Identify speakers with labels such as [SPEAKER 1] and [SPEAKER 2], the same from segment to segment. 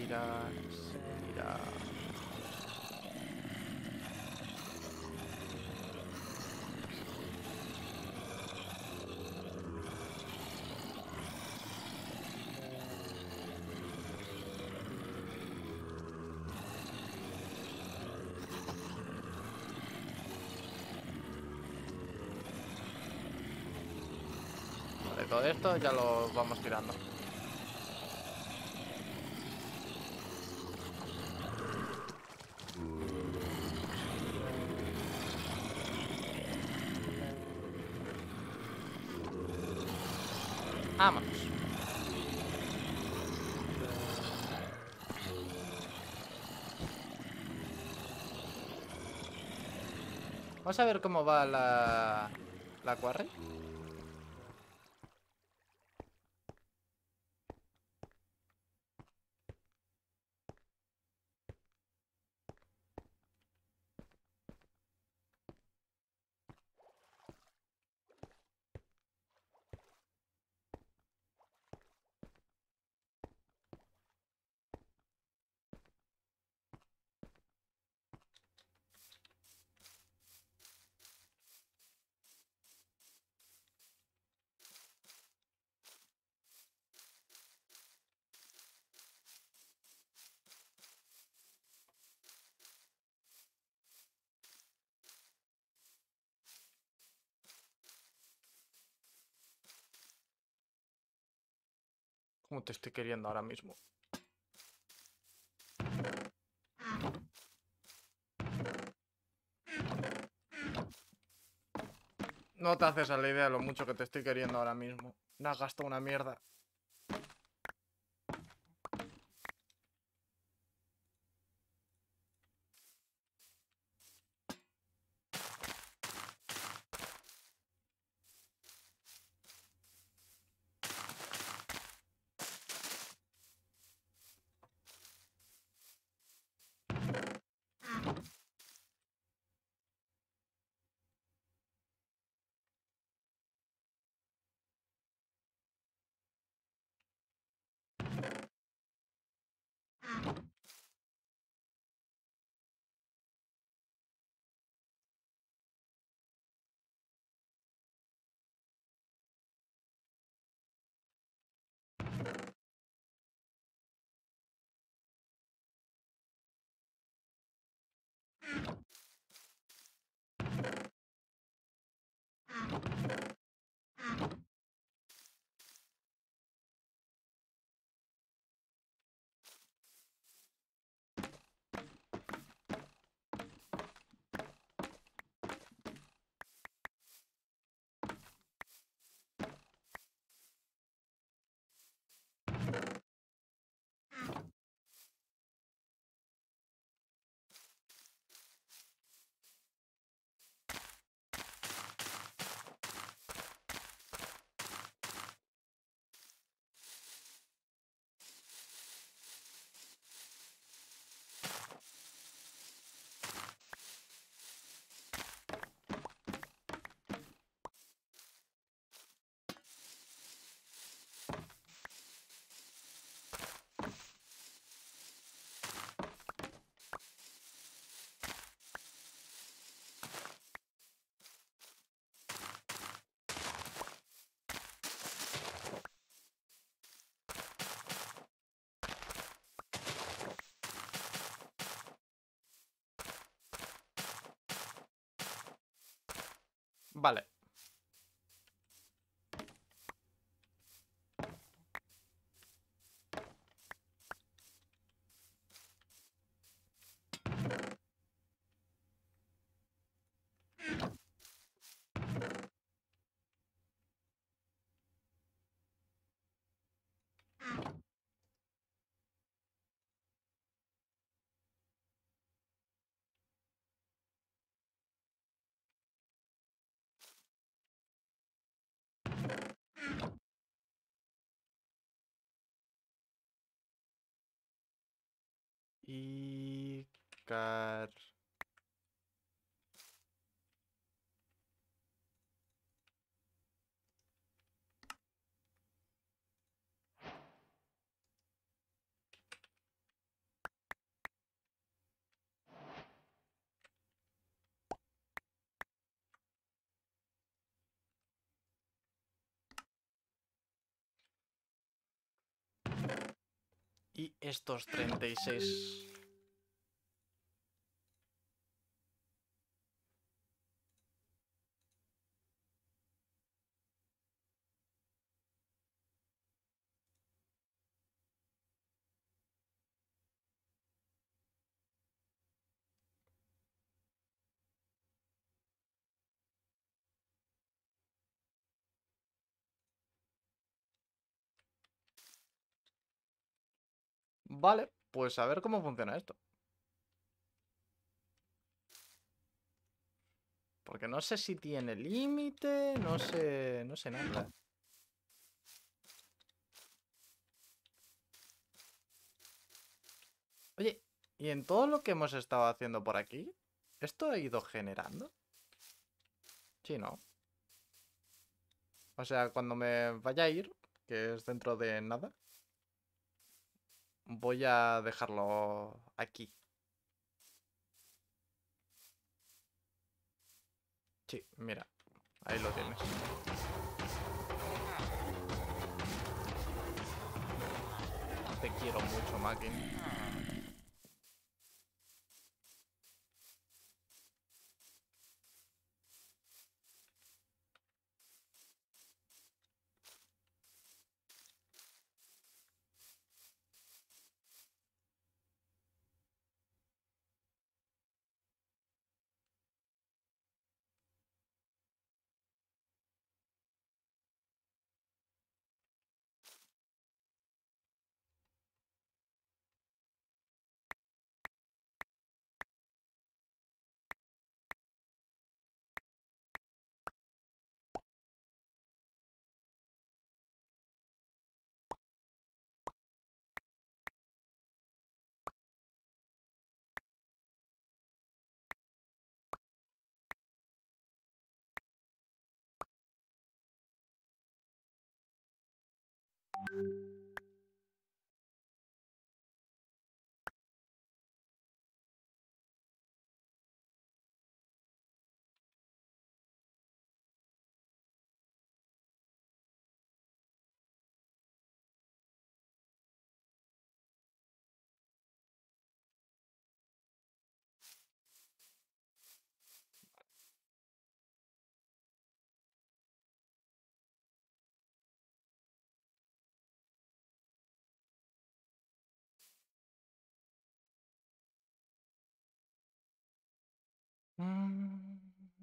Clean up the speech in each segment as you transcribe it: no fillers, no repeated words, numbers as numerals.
[SPEAKER 1] estirar, estirar. Vale, todo esto ya lo vamos tirando. Vámonos. Vamos a ver cómo va la quarry. ¿Cómo te estoy queriendo ahora mismo? No te haces a la idea de lo mucho que te estoy queriendo ahora mismo. No has gastado una mierda. Vale. Y... Car... Y estos 36. Vale, pues a ver cómo funciona esto. Porque no sé si tiene límite, no sé nada. Oye, ¿y en todo lo que hemos estado haciendo por aquí? ¿Esto ha ido generando? Sí, ¿no? O sea, cuando me vaya a ir, que es dentro de nada, voy a dejarlo aquí. Sí, mira, ahí lo tienes. Te quiero mucho, Makin. Mm.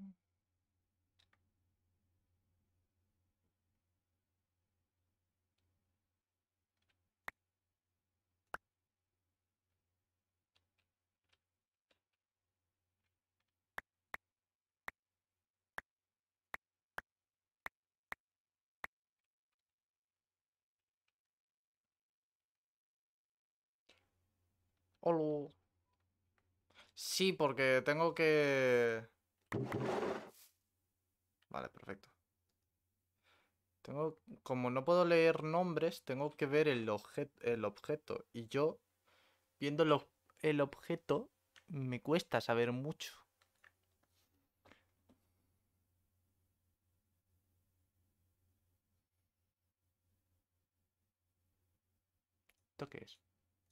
[SPEAKER 1] Olu. Sí, porque tengo que... Vale, perfecto. Tengo... Como no puedo leer nombres, tengo que ver el objeto. Y yo, viendo el objeto, me cuesta saber mucho. ¿Esto qué es?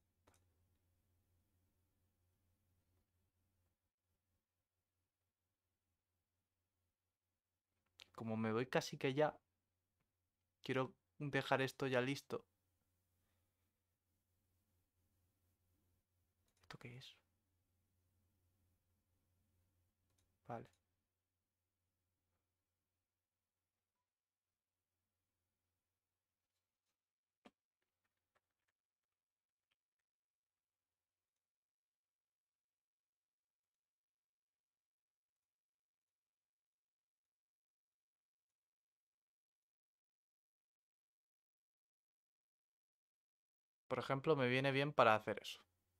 [SPEAKER 1] Como me voy casi que ya, quiero dejar esto ya listo. ¿Esto qué es? Vale. Por ejemplo, me viene bien para hacer eso.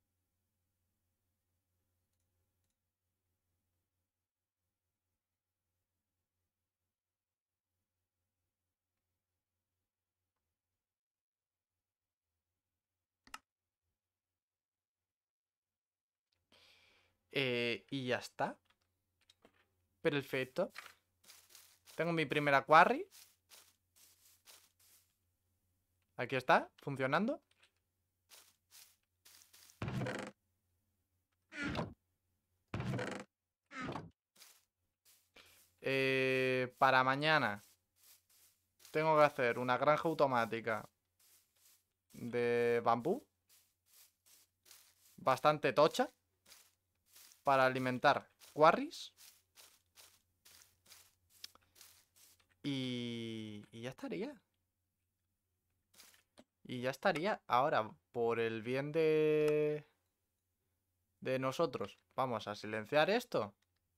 [SPEAKER 1] Y ya está. Perfecto. Tengo mi primera quarry. Aquí está, funcionando. para mañana tengo que hacer una granja automática de bambú bastante tocha para alimentar quarries. Y ya estaría. Y ya estaría. Ahora, por el bien de nosotros, vamos a silenciar esto.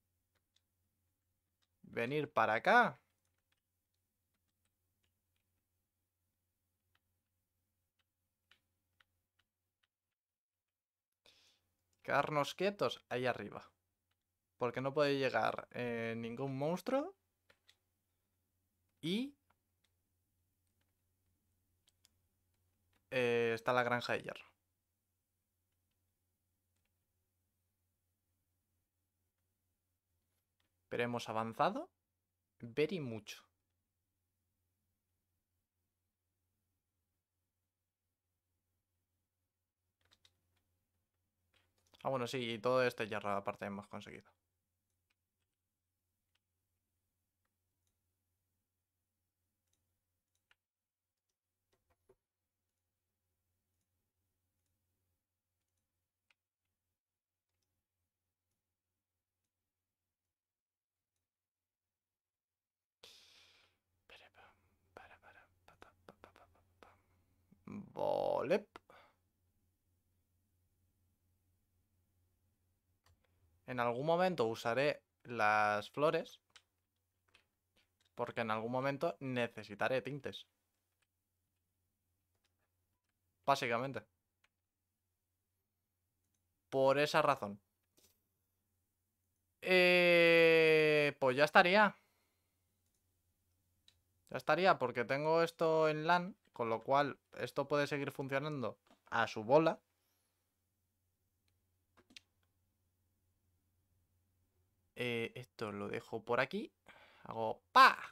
[SPEAKER 1] Venir para acá. Quedarnos quietos ahí arriba. Porque no puede llegar ningún monstruo. Y está la granja de hierro. Pero hemos avanzado very mucho. Ah, bueno, sí, y todo este hierro aparte hemos conseguido. Vale. En algún momento usaré las flores. Porque en algún momento necesitaré tintes. Básicamente. Por esa razón. Pues ya estaría. Ya estaría, porque tengo esto en LAN. Con lo cual, esto puede seguir funcionando a su bola. Esto lo dejo por aquí. Hago ¡pa!